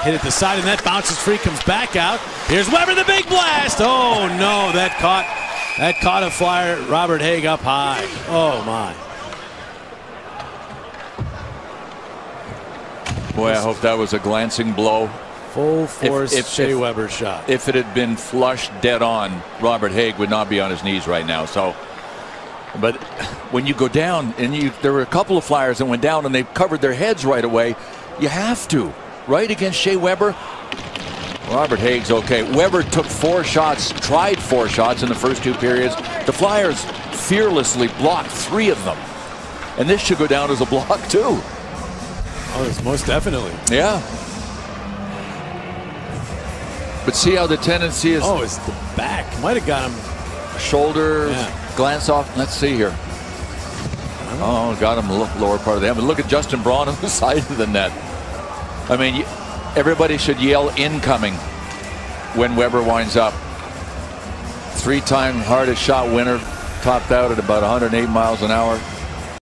Hit it the side of the net, bounces free, comes back out. Here's Weber, the big blast. Oh no, that caught a flyer. Robert Hagg up high. Oh my. Boy, I hope that was a glancing blow. Full force Shea Weber shot. If it had been flush dead on, Robert Hagg would not be on his knees right now. So, but when you go down, and there were a couple of flyers that went down and they covered their heads right away. You have to, right, against Shea Weber. Robert Hagg's okay. Weber took 4 shots, tried 4 shots in the first 2 periods. The Flyers fearlessly blocked 3 of them. And this should go down as a block too. Oh, it's most definitely. Yeah. But see how the tendency is. Oh, it's the back. Might have got him. Shoulder, glance off. Let's see here. Oh, got him lower part of the head. But look at Justin Braun on the side of the net. I mean, everybody should yell incoming when Weber winds up. 3-time hardest shot winner, topped out at about 108 miles an hour.